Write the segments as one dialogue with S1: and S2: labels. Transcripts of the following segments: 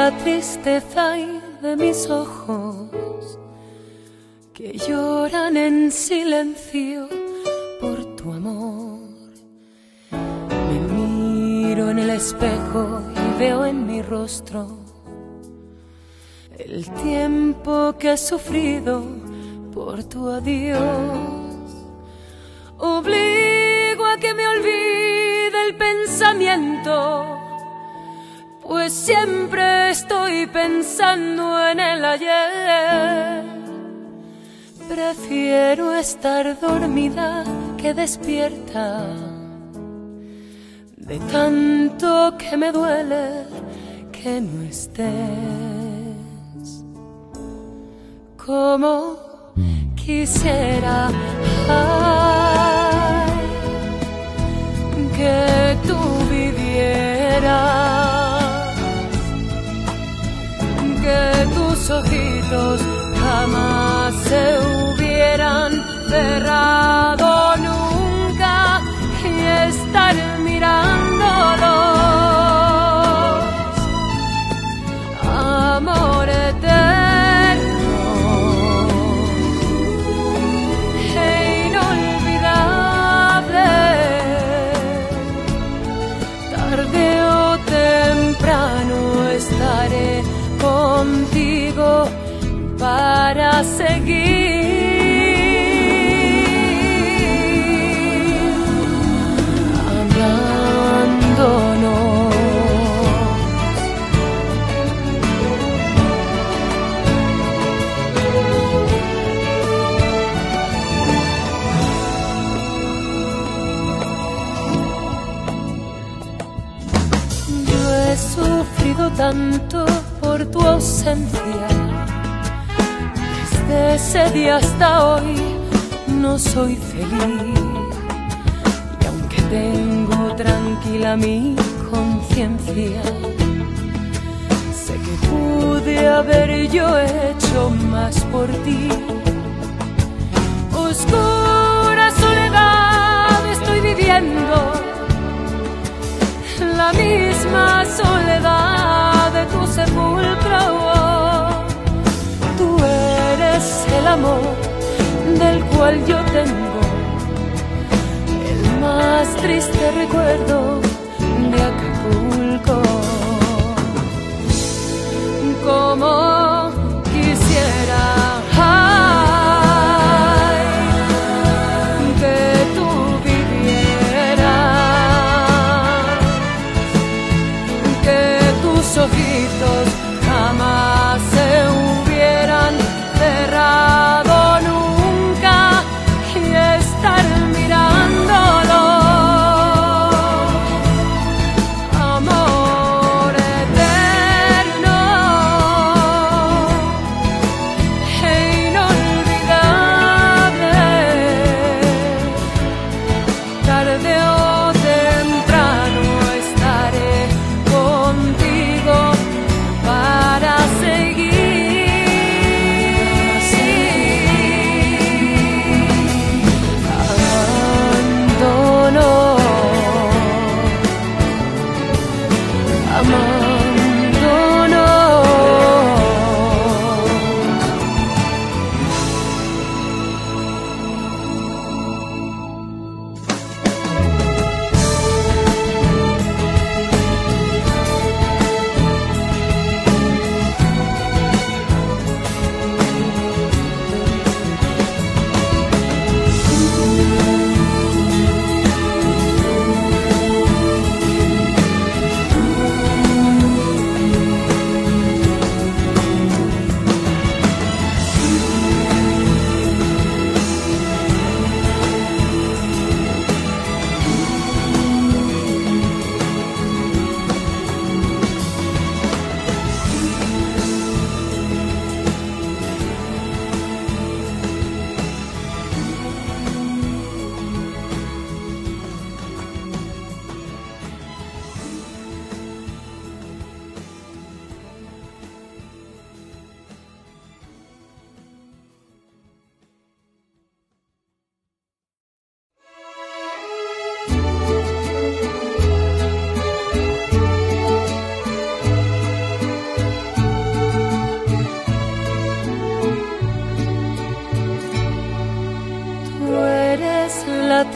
S1: la tristeza y de mis ojos que lloran en silencio por tu amor. Me miro en el espejo y veo en mi rostro el tiempo que he sufrido por tu adiós. Obligo a que me olvide el pensamiento, pues siempre estoy pensando en el ayer. Prefiero estar dormida que despierta, de tanto que me duele que no estés. Como quisiera, ay, que tú vivieras, que tus ojitos jamás se hubieran cerrado nunca y estar mirándolos. Amor eterno e inolvidable, tarde o temprano estaré contigo para seguir amándonos. Yo he sufrido tanto por tu ausencia, desde ese día hasta hoy no soy feliz. Y aunque tengo tranquila mi conciencia, sé que pude haber yo hecho más por ti. Oscura soledad estoy viviendo, la misma soledad de tu sepulcro. Tú eres el amor del cual yo tengo el más triste recuerdo de Acapulco. Como quisiera, ay, que tú vivieras, que tus ojitos jamás se hubieran cerrado nunca y estar mirándolo. Amor eterno e inolvidable, tarde o temprano estaré contigo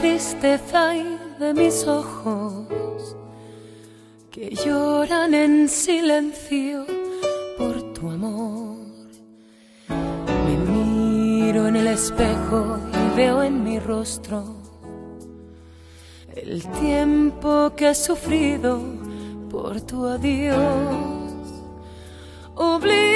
S1: tristeza y de mis ojos que lloran en silencio por tu amor. Me miro en el espejo y veo en mi rostro el tiempo que he sufrido por tu adiós.